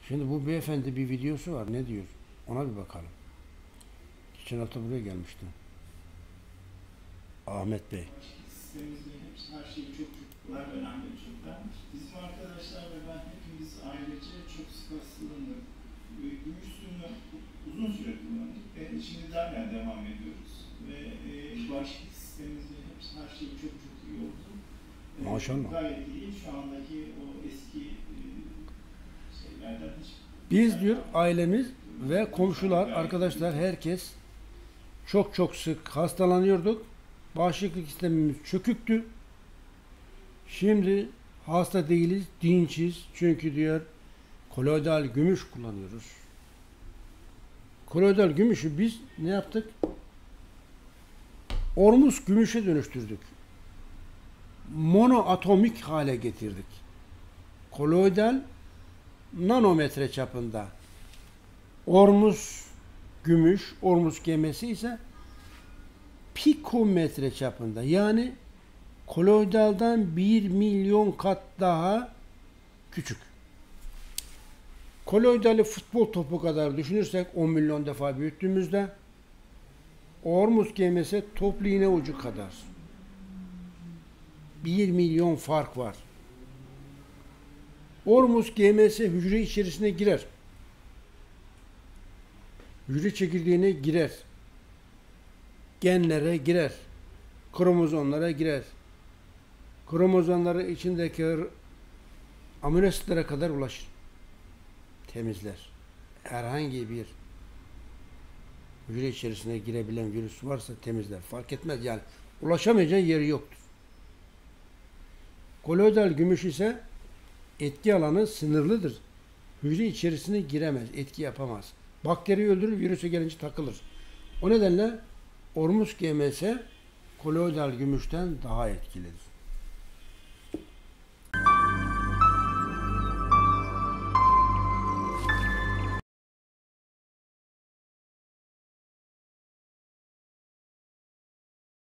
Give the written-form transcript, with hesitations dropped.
Şimdi bu beyefendi bir videosu var. Ne diyor? Ona bir bakalım. Geçen hafta buraya gelmişti. Ahmet Bey. Sistemimizde her şey çok önemli çünkü. Bizim arkadaşlar ve ben hepimiz ailece çok sık hastalandık. Gümüş suyunu uzun süre kullandık ve şimdiden devam ediyoruz. Ve bağışıklık sistemimizde her şey çok iyi oldu. Maşallah. Gayet iyi. Şu andaki o eski şeylerden hiç... Biz diyor ailemiz ve komşular, arkadaşlar, herkes çok sık hastalanıyorduk. Bağışıklık sistemimiz çöküktü. Şimdi hasta değiliz, dinçiz. Çünkü diyor koloidal gümüş kullanıyoruz. Koloidal gümüşü biz ne yaptık? Ormus gümüşe dönüştürdük. Monoatomik hale getirdik. Koloidal nanometre çapında. Ormus gümüş, Ormus gemesi ise pikometre çapında. Yani koloidaldan 1 milyon kat daha küçük. Koloidali futbol topu kadar düşünürsek 10 milyon defa büyüttüğümüzde Ormus gemisi toplu iğne ucu kadar. 1 milyon fark var. Ormus gemisi hücre içerisine girer. Hücre çekirdeğine girer. Genlere girer. Kromozomlara girer. Kromozomların içindeki amino asitlere kadar ulaşır. Temizler. Herhangi bir hücre içerisine girebilen virüs varsa temizler. Fark etmez yani. Ulaşamayacağı yeri yoktur. Koloidal gümüş ise etki alanı sınırlıdır. Hücre içerisine giremez, etki yapamaz. Bakteri öldürür, virüse gelince takılır. O nedenle Ormus GMS koloidal gümüşten daha etkilidir.